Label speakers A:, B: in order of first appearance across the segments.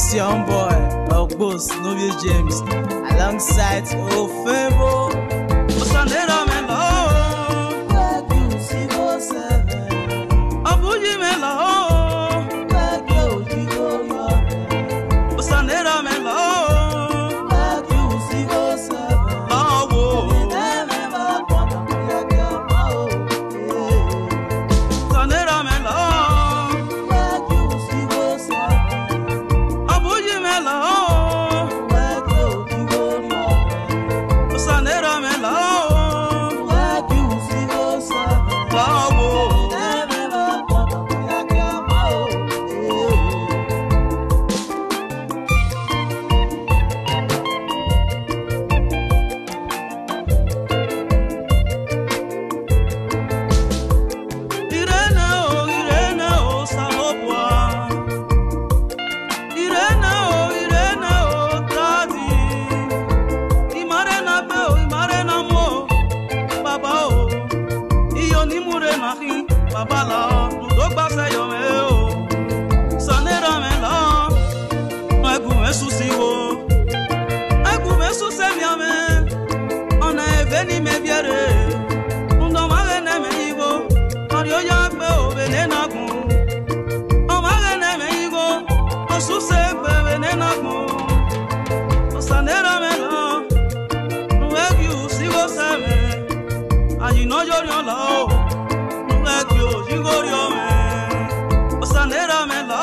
A: It's young boy, Boss Novio James, alongside Ofebo. Osanera Melo, where you see go seven. Abuji Melo, where you see go young. Osanera Melo, where you see go seven. Oh, Osanera Melo. Babala, no passa yo meu. Sanera mela, mas começo sigo. Ai começo se me ame. Ona veni me viere. Undo magene me igo. Mario ya pe o venena ku. O magene me igo. O su se pe venena ku. O sanera mela, no é que o sigo sabe. Aí no yo lo. Osanera Melo,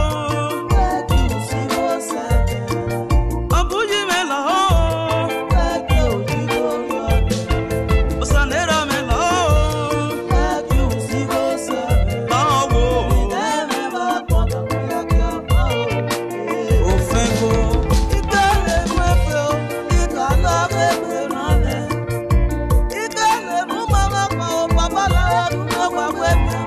A: Abuji Melo, Osanera Melo, Ofebo, Ikale Mwepo, Ikala Mwepo, Ikale Mumama Kwa Babala, Kwa Mwepo.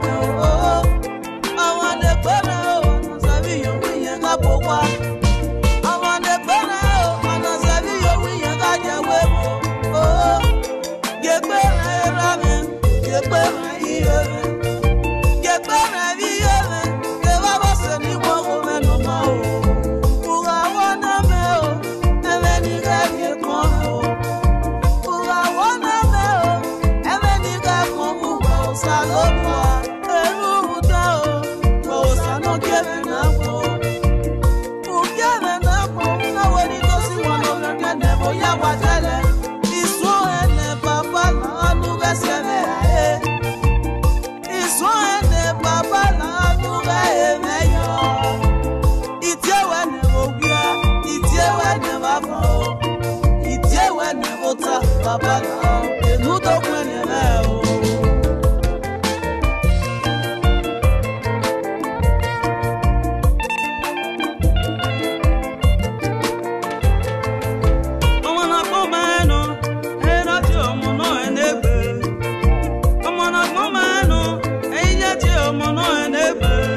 A: Mono and